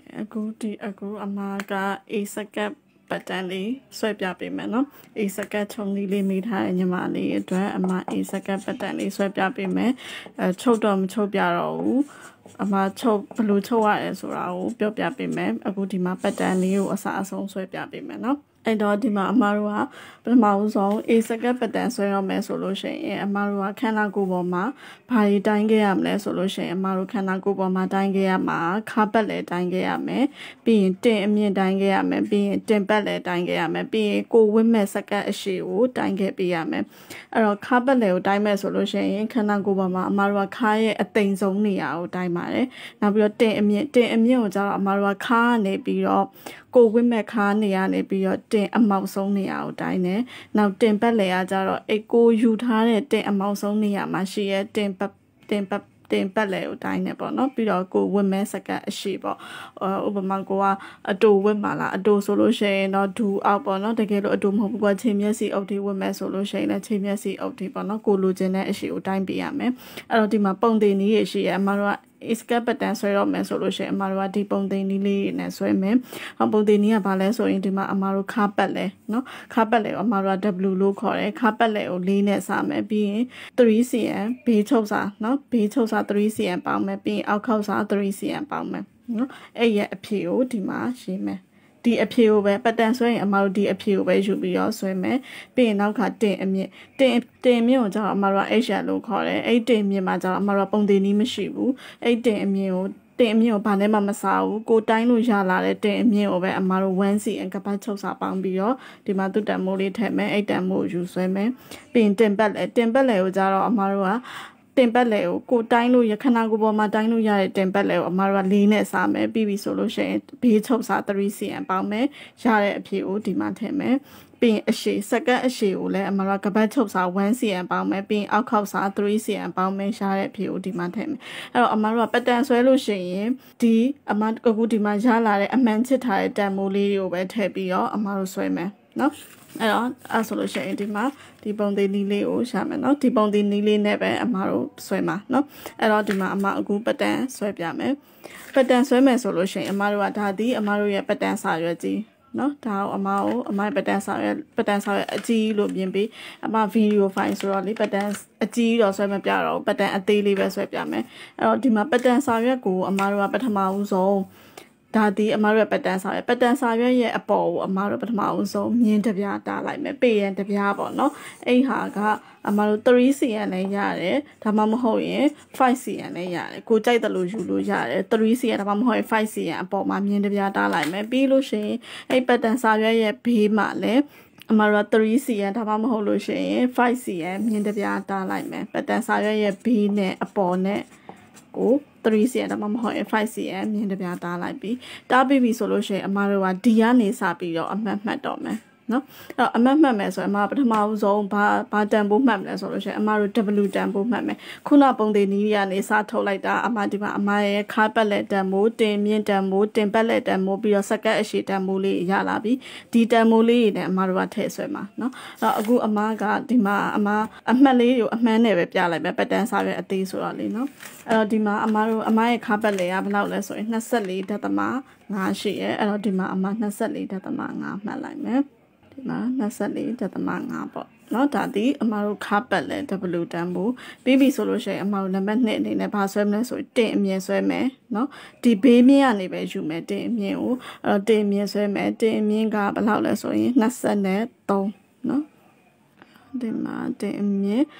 အခုအမကအေးစကတ်ပတ်တန်းလေးဆွဲပြပေးမယ်နော်အေးစကတ်ချုံလေးမိထားတဲ့ညီမလေးအတွက်အမအေးစကတ်ပတ်တန်းလေးဆွဲပြပေးမယ်ချုပ်တော့မချုပ်ပြတော့ဘူးအမချုပ်ဘယ်လိုချုပ်ရလဲဆိုတာကိုပြောပြပေးမယ်အခုဒီမှာပတ်တန်းလေးကိုအစားအဆုံးဆွဲပြပေးမယ်နော်အဲ့တော့ဒီမှာအမတို့ကပထမဆုံးအေးစကတ်ပတ်တန်းဆွဲရမယ်ဆိုလို့ရှိရင်အမတို့ကခန္ဓာကိုယ်ပေါ်မှာဘာတွေတိုင်းခဲ့ရမလဲဆိုလို့ရှိရင်အမတို့ခန္ဓာကိုယ်ပေါ်မှာတိုင်းခဲ့ရမှာခါပတ်လည်းတိုင်းခဲ့ရမယ်ပြီးရင်တင်အမြင့်တိုင်းခဲ့ရမယ်ပြီးရင်တင်ပတ်လည်းတိုင်းခဲ့ရမယ်ပြီးရင်ကိုဝင့်မဲ့စကတ်အရှိကိုတိုင်းခဲ့ပေးရမယ်အဲ့တော့ခါပတ်လည်းကိုတိုင်းမဲ့ဆိုလို့ရှိရင်ခန္ဓာကိုယ်ပေါ်မှာအမတို့ကခါရဲ့အသိမ်ဆုံးနေရာကိုတိုင်းပါတယ်နောက်ပြီးတော့တင်အမြင့်ကိုကျတော့အမတို့ကခါကနေပြီးတော့ကိုဝင့်မဲ့ခါနေရနေပြီးတော့တင်အမောက်ဆုံးနေရာကိုတိုင်းတယ်နောက်တင်ပတ်လည်းကကြတော့အဲ့ကိုယူထားတဲ့တင်အမောက်ဆုံးနေရာမှာရှိရဲ့တင်ပတ်လည်းကိုတိုင်းနေပေါ့နော်ပြီးတော့ကိုဝင့်မဲ့စကတ်အရှိပေါ့ဥပမာကိုကအတူဝင့်ပါလားအတူဆိုလို့ရှိရင်တော့ဒူအောက်ပေါ့နော်တကယ်လို့အတူမဟုတ်ဘူးကချိန်မျက်စိအုပ်ထိဝင့်မဲ့ဆိုလို့ရှိရင်လည်းချိန်မျက်စိအုပ်ထိပေါ့နော်ကိုလိုချင်တဲ့အရှိကိုတိုင်းပေးရမယ်အဲ့တော့ဒီမှာပုံတင်နည်းရရှိရဲ့အမတို့ကescape button ဆွဲတော့မယ်ဆိုလို့ရှိရင်အမတို့ကဒီပုံသိန်းလေးနဲ့ဆွဲမယ်။ပုံသိန်းကြီးကဘာလဲဆိုရင်ဒီမှာအမတို့ခါပတ်လဲနော်ခါပတ်လဲကိုအမတို့က W လို့ခေါ်တယ်ခါပတ်လဲကို4နဲ့စမယ်ပြီးရင် 3cm ဘေးချုပ်စာနော်ဘေးချုပ်စာ 3cm ပေါင်းမယ်ပြီးရင်အောက်ခောက်စာ 3cm ပေါင်းမယ်နော်အဲ့ရဲ့အဖြေကိုဒီမှာရေးမယ်ဒီအဖြေကိုပဲပတ်တန်ဆွဲရင်အမတို့ဒီအဖြေကိုပဲယူပြီးတော့ဆွဲမယ်ပြီးရင်နောက်ကတင်အမြင့်တင်မြင့်ကိုကျတော့အမတို့က H လို့ခေါ်တယ်အဲ့တင်မြင့်မှာကျတော့အမတို့ကပုံသေးနည်းမရှိဘူးအဲ့တင်အမြင့်ကိုဘာနဲ့မှမစားဘူးကိုတိုင်းလို့ရလာတဲ့တင်အမြင့်ကိုပဲအမတို့ 1cm ကပတ်ချုပ်စာပေါင်းပြီးတော့ဒီမှာသူ့တန်မိုးလေးထည့်မယ်အဲ့တန်မိုးကိုယူဆွဲမယ်ပြီးရင်တင်ပတ်လေကိုကျတော့အမတို့ကတင်ပတ်လေကိုတိုင်းလို့ရခဏကိုပေါ်မှာတိုင်းလို့ရတဲ့တင်ပတ်လေကိုအမတို့က4နဲ့စားမယ်ပြီးပြီဆိုလို့ရှိရင်ဘေးချုပ်စာ 3cm ပေါင်းမယ်ရတဲ့အဖြေကိုဒီမှာထည့်မယ်ပြီးရင်အရှိစကတ်အရှိကိုလည်းအမတို့ကပတ်ချုပ်စာ 1cm ပေါင်းမယ်ပြီးရင်အောက်ခောက်စာ 3cm ပေါင်းမယ်ရတဲ့အဖြေကိုဒီမှာထည့်မယ်အဲ့တော့အမတို့ကပတ်တန်ဆွဲလို့ရှိရင်ဒီအမအခုဒီမှာရလာတဲ့အမှန်ချစ်ထားတဲ့တန်မိုးလေးတွေကိုပဲထည့်ပြီးတော့အမတို့ဆွဲမယ်နော်အဲ့ဆိုလို့ရှိရင်ဒီမှာဒီပုံသေးနည်းလေးကိုရှာမယ်နော်ဒီပုံသေးနည်းလေးနဲ့ပဲအမတို့ဆွဲမှာနော်အဲ့တော့ဒီမှာအမအခုပတ်တန်ဆွဲပြမယ်ပတ်တန်ဆွဲမယ်ဆိုလို့ရှိရင်အမတို့ကဒါဒီအမတို့ရဲ့ပတ်တန်စာရွက်ကြီးနော်ဒါကိုအမပတ်တန်စာရွက်အကြီးလို့ပြင်ပြီးအမဗီဒီယိုဖိုင်ဆိုတော့လေပတ်တန်အကြီးတော့ဆွဲမပြတော့ဘူးပတ်တန်အသေးလေးပဲဆွဲပြမယ်အဲ့တော့ဒီမှာပတ်တန်စာရွက်ကိုအမတို့ကပထမဦးဆုံးဒါဒီအမတို့ရဲ့ပတ်တန်စာရွက်ရဲ့အပေါ်ကိုအမတို့ပထမဦးဆုံးမြင်းတစ်ပြားတားလိုက်မယ်ပေရန်တစ်ပြားပေါ့နော်အဲ့ဟာကအမတို့ 3cm လည်းရတယ်ဒါမှမဟုတ်ရင် 5cm လည်းရတယ်ကိုကြိုက်တယ်လို့ယူလို့ရတယ် 3cm ဒါမှမဟုတ်ရင် 5cm အပေါ်မှာမြင်းတစ်ပြားတားလိုက်မယ်ပြီးလို့ရှိရင်အဲ့ပတ်တန်စာရွက်ရဲ့ဘေးမှာလည်းအမတို့ 3cm ဒါမှမဟုတ်လို့ရှိရင် 5cm မြင်းတစ်ပြားတားလိုက်မယ်ပတ်တန်စာရွက်ရဲ့ဘေးနဲ့အပေါ်နဲ့ကို3cm ဒါမှမဟုတ်ရင် 5cm မြင်းတစ်ပြားတားလိုက်ပြီးတားပြီးပြီဆိုလို့ရှိရင်အမတို့ကဒီကနေစပြီးတော့အမှတ်မှတ်တော့မယ်နော်အဲ့တော့အမှတ်မှတ်မယ်ဆိုရင်အမပထမဦးဆုံးဘာတန်ဖိုးမှတ်မလဲဆိုလို့ရှိရင်အမတို့ W တန်ဖိုးမှတ်မယ်ခုနပုံသေးနည်းကနေစထုတ်လိုက်တာအမဒီမှာအမရဲ့ခါပတ်လက်တန်ဖိုးတင်မြင့်တန်ဖိုးတင်ပတ်လက်တန်ဖိုးပြီးတော့စကတ်အရှိတန်ဖိုးလေးရလာပြီဒီတန်ဖိုးလေးနဲ့အမတို့ကထည့်ဆွဲမှာနော်အဲ့တော့အခုအမကဒီမှာအမှတ်လေးကိုအမှန်နဲ့ပဲပြလိုက်မယ်ပတ်တန်စာရွက်အသေးဆိုတော့လေနော်အဲ့တော့ဒီမှာအမရဲ့ခါပတ်လက်ကဘယ်လောက်လဲဆိုရင်24.5ရှိရဲအဲ့တော့ဒီမှာအမ24.5မှတ်လိုက်မယ်ဒီမှာ24.5ပေါ့နော်ဒါဒီအမတို့ခါပတ်လဲ W တန်ဖို့ပြီးပြီဆိုလို့ရှိရင်အမတို့နံပါတ်2အနေနဲ့ဘာဆွဲမလဲဆိုရင်တင်အမြင့်ဆွဲမယ်နော်ဒီဘေးမြင့်ကနေပဲယူမယ်တင်အမြင့်ကိုအဲ့တော့တင်အမြင့်ဆွဲမယ်တင်အမြင့်ကဘယ်လောက်လဲဆိုရင်23နော်ဒီမှာတင်အမြင့်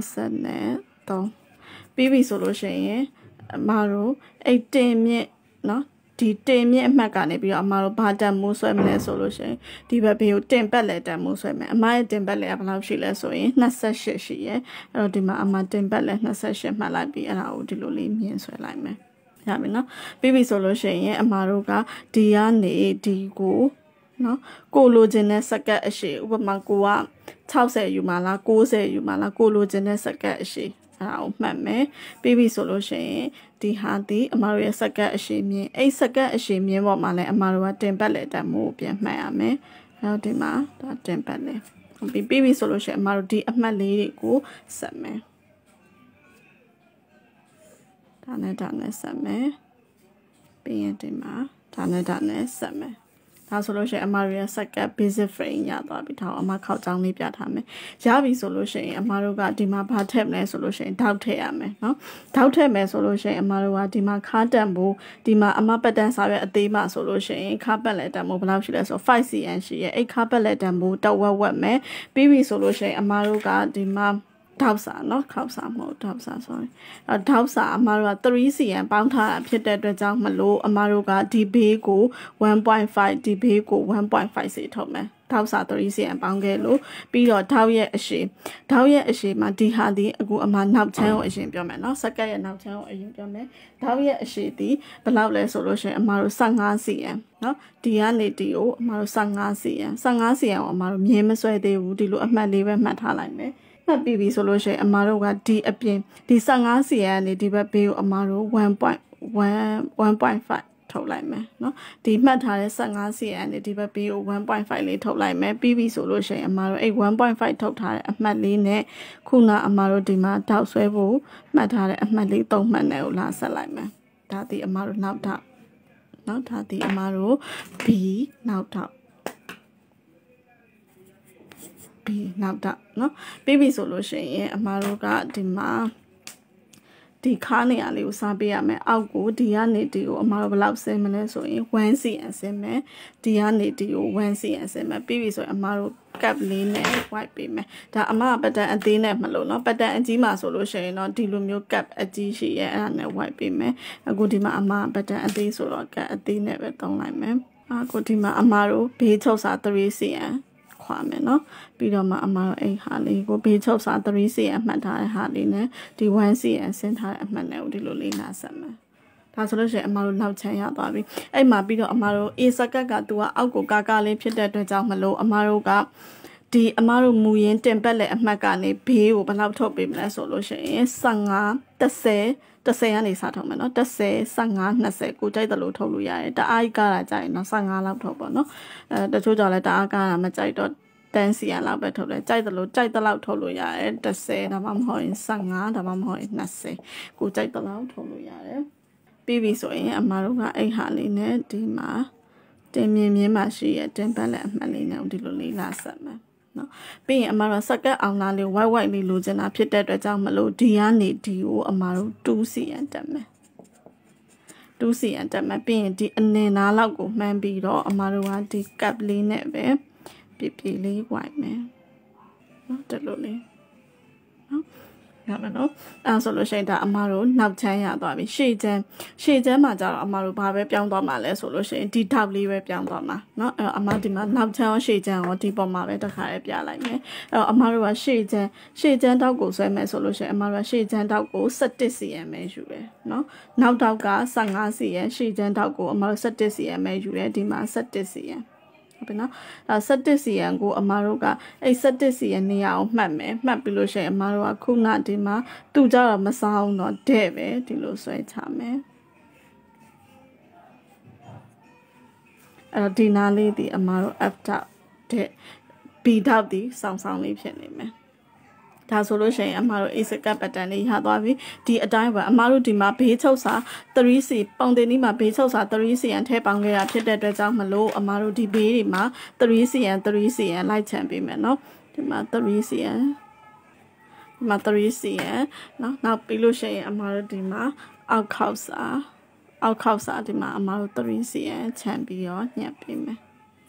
23ပြီးပြီဆိုလို့ရှိရင်အမတို့အဲ့တင်မြင့်နော်ဒီတင်မြင့်အမှတ်ကနေပြီးတော့အမတို့ဘာတန်မိုးဆွဲမလဲဆိုလို့ရှိရင်ဒီဘက်ဘေးကိုတင်ပတ်လဲတန်မိုးဆွဲမယ်အမရဲ့တင်ပတ်လဲကဘယ်လောက်ရှိလဲဆိုရင်28ရှိရဲအဲ့တော့ဒီမှာအမတင်ပတ်လဲ28မှတ်လိုက်ပြီးအဲ့ဒါကိုဒီလိုလေးမြင်ဆွဲလိုက်မယ်ရပြီနော်ပြီးပြီဆိုလို့ရှိရင်အမတို့ကဒီကနေဒီကိုနော်ကိုလိုချင်တဲ့စကတ်အရှိဥပမာကိုက60ယူမှာလား90ယူမှာလားကိုလိုချင်တဲ့စကတ်အရှိအဲ့ဒါကိုမှတ်မယ်ပြီးပြီဆိုလို့ရှိရင်ဒီဟာဒီအမတို့ရဲ့စကတ်အရှိမြင့်အဲ့စကတ်အရှိမြင့်ပေါ်မှာလည်းအမတို့ကတင်ပတ်လေတန်မိုးပြန်မှတ်ရမယ်အဲ့တော့ဒီမှာဒါတင်ပတ်လေပြီးပြီဆိုလို့ရှိရင်အမတို့ဒီအမှတ်လေးတွေကိုဆက်မယ်ဒါနဲ့ဆက်မယ်ပြီးရင်ဒီမှာဒါ Dane Same. ဒါဆိုလို့ရှိရင်အမတို့ရဲ့ second basic frame ရသွားပြီထားအောင်အမခောက်ကြောင်းလေးပြထားမယ်ရပြီဆိုလို့ရှိရင်အမတို့ကဒီမှာဘာထည့်မလဲဆိုလို့ရှိရင်ထောက်ထည့်ရမယ်เนาะထောက်ထည့်မယ်ဆိုလို့ရှိရင်အမတို့ကဒီမှာခါတန်ဖို့ဒီမှာအမပတ်တန်းစာရွက်အသေးမှဆိုလို့ရှိရင်ခါပတ်လက်တန်ဖို့ဘယ်လောက်ရှိလဲဆို 5cm ရှိရဲ့အဲ့ခါပတ်လက်တန်ဖို့တဝက်ဝက်မယ်ပြီးပြီဆိုလို့ရှိရင်အမတို့ကဒီမှာထောက်စာเนาะခောက်စာမဟုတ်ထောက်စာ sorry ထောက်စာအမတို့က 3cm ပေါင်းထားတာဖြစ်တဲ့အတွက်ကြောင့်မလို့အမတို့ကဒီဘေးကို 1.5 ဒီဘေးကို 1.5 စီထုတ်မယ်ထောက်စာ 3cm ပေါင်းခဲ့လို့ပြီးတော့ထောက်ရဲ့အရှည်မှာဒီဟာဒီအခုအမနောက်ချမ်းကိုအရင်ပြောမယ်เนาะစက္ကန့်ရဲ့နောက်ချမ်းကိုအရင်ပြောမယ်ထောက်ရဲ့အရှည်ဒီဘယ်လောက်လဲဆိုလို့ရှိရင်အမတို့ 15cm เนาะဒီကနေဒီကိုအမတို့ 15cm ကိုအမတို့မြင်းမဆွဲသေးဘူးဒီလိုအမှတ်လေးပဲမှတ်ထားလိုက်မယ်ပြီးပြီဆိုလို့ရှိရင်အမတို့ကဒီအပြင်ဒီ 15cm ကနေဒီဘက်ဘေးကိုအမတို့ 1.5 ထုတ်လိုက်မယ်เนาะဒီမှတ်ထားတဲ့ 15cm ကနေဒီဘက်ဘေးကို 1.5 လေးထုတ်လိုက်မယ်ပြီးပြီဆိုလို့ရှိရင်အမတို့အဲ့ 1.5 ထုတ်ထားတဲ့အမှတ်လေးနဲ့ခုနအမတို့ဒီမှာတောက်ဆွဲဖို့မှတ်ထားတဲ့အမှတ်လေး3မှတ်နဲ့ကိုလာဆက်လိုက်မယ်ဒါဒီအမတို့နောက်ထောက်เนาะဒါဒီအမတို့ B နောက်ထောက်နောက်တော့เนาะပြီးပြီဆိုလို့ရှိရင်အမတို့ကဒီမှာဒီခါနေရာလေးကိုစားပေးရမယ်အောက်ကိုဒီကနေဒီကိုအမတို့ဘယ်လောက်ဆင်းမလဲဆိုရင် 1cm ဆင်းမယ်ဒီကနေဒီကို 1cm ဆင်းမယ်ပြီးပြီဆိုရင်အမတို့ cap လေးနဲ့ white ပေးမယ်ဒါအမကပတ်တန်အသေးနဲ့မလို့เนาะပတ်တန်အကြီးမှာဆိုလို့ရှိရင်တော့ဒီလိုမျိုး cap အကြီးရှိရဲ့အဲ့ဒါနဲ့ white ပေးမယ်အခုဒီမှာအမပတ်တန်အသေးဆိုတော့ cap အသေးနဲ့ပဲသုံးလိုက်မယ်အခုဒီမှာအမတို့ဘေးချုပ်စာ 3cmခွာမယ်เนาะပြီးတော့မှအမတို့အဲ့ဟာလေးကိုဘေးချုပ်စာ 3cm မှတ်ထားတဲ့ဟာလေးနဲ့ဒီ 1cm ဆင်းထားတဲ့အမှတ်နဲ့ကိုဒီလိုလေးနာဆက်မယ်ဒါဆိုလို့ရှိရင်အမတို့နောက်ချမ်းရသွားပြီအဲ့မှာပြီးတော့အမတို့ A စကတ်ကသူကအောက်ကိုကာလေးဖြစ်တဲ့အတွက်ကြောင့်မလို့အမတို့ကဒီအမတို့မူရင်းတင်ပတ်လက်အမှတ်ကနေဘေးကိုဘယ်လောက်ထုတ်ပေးမလဲဆိုလို့ရှိရင်15 10ကနေစထုတ်မယ်เนาะ10 15 20ကိုကြိုက်တယ်လို့ထုတ်လို့ရတယ်တအားကြီးကားတာကြိုက်ရင်တော့15လောက်ထုတ်ပေါ့เนาะတချို့ကြောင့်လည်းတအားကားတာမကြိုက်တော့10cmလောက်ပဲထုတ်တယ်ကြိုက်တယ်လို့ကြိုက်တဲ့လောက်ထုတ်လို့ရတယ်10ဒါမှမဟုတ်ရင်15ဒါမှမဟုတ်ရင်20ကိုကြိုက်တဲ့လောက်ထုတ်လို့ရတယ်ပြီးပြီဆိုရင်အမတို့ကအဲ့ဟာလေးနဲ့ဒီမှာတင်မြင်းမှာရှိရတင်ပတ်လက်အမှတ်လေးနဲ့ဒီလိုလေးလာဆက်မယ်နော်ပြီးရင်အမတို့စကတ်အောင်လားလေး white လေးလိုချင်တာဖြစ်တဲ့အတွက်ကြောင့်မလို့ဒီကနေဒီကိုအမတို့ 2cm တက်မယ် 2cm တက်မယ်ပြီးရင်ဒီအနေနာလောက်ကိုမှန်းပြီးတော့အမတို့ကဒီ cap လေးနဲ့ပဲပြေလေး white မယ်နော်တက်လို့လေးနော်ရမယ်နော်အဲဆိုလို့ရှိရင်ဒါအမတို့နောက်ချမ်းရသွားပြီရှေ့ချမ်းမှာကျတော့အမတို့ဘာပဲပြောင်းသွားမှာလဲဆိုလို့ရှိရင်ဒီထောက်လေးပဲပြောင်းသွားမှာเนาะအမဒီမှာနောက်ချမ်းရောရှေ့ချမ်းရောဒီပေါ်မှာပဲတစ်ခါလေးပြလိုက်မယ်အဲ့တော့အမတို့ကရှေ့ချမ်းထောက်ကိုဆွဲမယ်ဆိုလို့ရှိရင်အမတို့ကရှေ့ချမ်းထောက်ကို 17cm ပဲယူတယ်เนาะနောက်ထောက်က 15cm ရှေ့ချမ်းထောက်ကိုအမတို့ 17cm ပဲယူတယ်ဒီမှာ 17cmဟုတ်ပြီနော်17cmကိုအမတို့ကအဲ့17cmနေရာအောင်မှတ်မယ်မှတ်ပြီးလို့ရှိရင်အမတို့ကခုနဒီမှာသူ့ကြတော့မစားအောင်တော့တဲ့ပဲဒီလိုဆွဲချမယ်အဲ့တော့ဒီနားလေးဒီအမတို့ F ထောက်တဲ့ B ထောက်ဒီဆောင်းလေးဖြစ်နေမယ်ဒါဆိုလို့ရှိရင်အမတို့ A စကတ်ပတ်တန်လေးရသွားပြီဒီအတိုင်းပဲအမတို့ဒီမှာဘေးချုပ်စာ 3C ပုံတင်ဒီမှာဘေးချုပ်စာ 3cm ထဲပေါင်းခဲ့တာဖြစ်တဲ့အတွက်ကြောင့်မလို့အမတို့ဒီဘေးတွေမှာ 3cm လိုက်ချန်ပေးမယ်เนาะဒီမှာ 3cm ဒီမှာ 3cm เนาะနောက်ပြီးလို့ရှိရင်အမတို့ဒီမှာအောက်ခောက်စာဒီမှာအမတို့ 3cm ချန်ပြီးတော့ညှပ်ပေးမယ်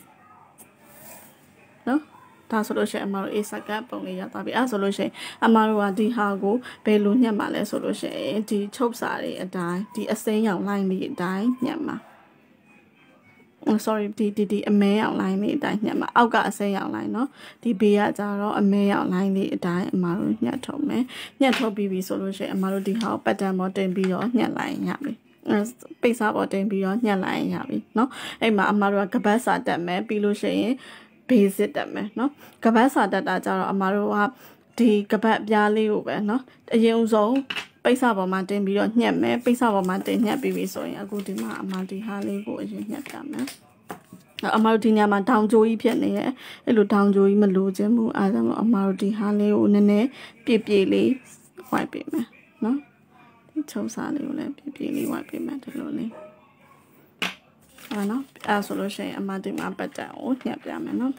เนาะဒါဆိုလို့ရှိရင်အမတို့ A စကတ်ပုံလေးရသွားပြီအဲဆိုလို့ရှိရင်အမတို့ကဒီဟာကိုဘယ်လိုညှပ်မှာလဲဆိုလို့ရှိရင်ဒီချုပ်စာတွေအတိုင်းဒီအစိမ်းရောင် line လေးအတိုင်းညှပ်မှာsorry ဒီအမဲရောင် line လေးအတိုင်းညှပ်မှာအောက်ကအစိမ်းရောင် line เนาะဒီဘေးကကြတော့အမဲရောင် line လေးအတိုင်းအမတို့ညှပ်ထုတ်မယ်ညှပ်ထုတ်ပြီးပြီဆိုလို့ရှိရင်အမတို့ဒီဟာကိုပတ်တန်ပေါ်တင်ပြီးတော့ညှပ်လိုက်ရပြီပိတ်စားပေါ်တင်ပြီးတော့ညှပ်လိုက်ရပြီเนาะအဲ့မှာအမတို့ကကပတ်စာတက်မယ်ပြီးလို့ရှိရင်basic တက်မယ်เนาะကပတ်စာတက်တာကြတော့အမတို့ကဒီကပတ်ပြားလေးကိုပဲเนาะအရင်ဆုံးပိတ်စာပေါ်မှာတင်ပြီးတော့ညှက်မယ်ပိတ်စာပေါ်မှာတင်ညှက်ပြီးပြီဆိုရင်အခုဒီမှာအမဒီဟာလေးကိုအရင်ညှက်ပြမယ်အမတို့ဒီညမှာတောင်ကြိုးကြီးဖြစ်နေရဲ့အဲ့လိုတောင်ကြိုးကြီးမလိုချင်ဘူးအားကြောင့်အမတို့ဒီဟာလေးကိုနည်းနည်းပြည့်လေးဝိုက်ပေးမယ်เนาะဒီချုံစာလေးကိုလည်းပြည့်လေးဝိုက်ပေးမယ်ဒီလိုလေးနော်အဲ့ဆိုလို့ရှိရင်အမဒီမှာပတ်တန်ကိုညှပ်ပြမယ်နော်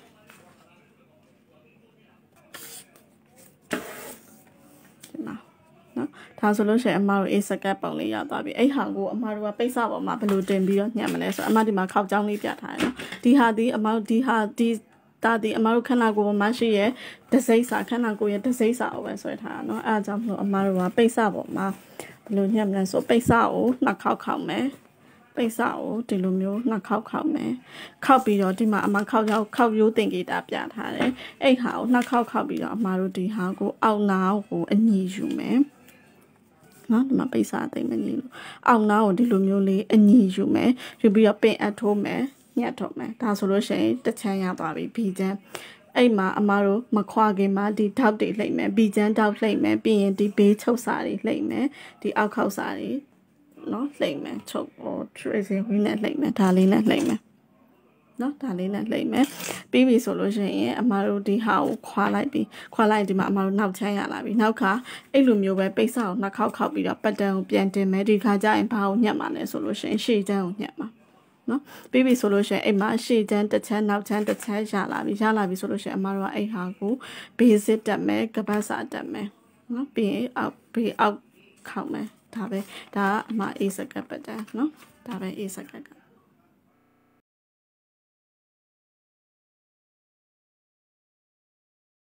ဒီမှာနော်ဒါဆိုလို့ရှိရင်အမတို့အေးစကတ်ပုံလေးရသွားပြီအဲ့ဟာကိုအမတို့ကပိတ်စပေါ်မှာဘယ်လိုတင်ပြီးတော့ညှပ်မလဲဆိုအမဒီမှာခောက်ချောင်းလေးပြထားတယ်နော်ဒီဟာဒီအမတို့ဒီတာဒီအမတို့ခန္ဓာကိုယ်ပေါ်မှာရှိရဲ့ဒစိမ့်စာခန္ဓာကိုယ်ရဲ့ဒစိမ့်စာကိုပဲဆွဲထားတာเนาะအဲအကြောင်းမို့အမတို့ကပိတ်စပေါ်မှာဘယ်လိုညှပ်မလဲဆိုပိတ်စကိုနှစ်ခေါက်ခေါက်မယ်ပိတ်စကိုဒီလိုမျိုးနှစ်ခေါက်ခေါက်မယ်ခောက်ပြီးတော့ဒီမှာအမခောက်ရိုးတင်ကေတာပြထားတယ်အဲ့ဟာကိုနှစ်ခေါက်ခောက်ပြီးတော့အမတို့ဒီဟာကိုအောက်နာကိုအညီယူမယ်နော်ဒီမှာပိတ်စသိမ့်မညီလို့အောက်နာကိုဒီလိုမျိုးလေးအညီယူမယ်ယူပြီးတော့ပင်အပ်ထိုးမယ်ညှက်ထုတ်မယ်ဒါဆိုလို့ရှိရင်တစ်ချမ်းရသွားပြီဘီချမ်းအဲ့မှာအမတို့မခွာခင်မှာဒီထောက်တွေလှိမ့်မယ်ဘီချမ်းထောက်လှိမ့်မယ်ပြီးရင်ဒီဘေးချုပ်စာတွေလှိမ့်မယ်ဒီအောက်ခောက်စာတွေနော်လှိမ့်မယ်ချုပ်ဟို tracing wheel နဲ့လှိမ့်မယ်ဒါလေးနဲ့လှိမ့်မယ်နော်ဒါလေးနဲ့လှိမ့်မယ်ပြီးပြီဆိုလို့ရှိရင်အမတို့ဒီဟာကိုခွာလိုက်ဒီမှာအမတို့နောက်ချမ်းရလာပြီနောက်ခါအဲ့လိုမျိုးပဲပိတ်စအောင်နှစ်ခေါက်ခောက်ပြီးတော့ပတ်တန်ကိုပြန်တင်မယ်ဒီခါကျရင်ဘာကိုညှက်မှာလဲဆိုလို့ရှိရင်ရှေ့ချမ်းကိုညှက်မှာနော်ပြီးပြီဆိုလို့ရှိရင်အိမ်မှာရှေ့ချမ်းတစ်ချမ်းနောက်ချမ်းတစ်ချမ်းရလာပြီဆိုလို့ရှိရင်အမတို့ကအဲ့ဟာကို basic တက်မယ်ကပတ်စာတက်မယ်နော်ပြီးရင်အောက်ခောက်မယ်ဒါပဲဒါကအမအေးစကတ်ပတ်တယ်နော်ဒါပဲအေးစကတ်က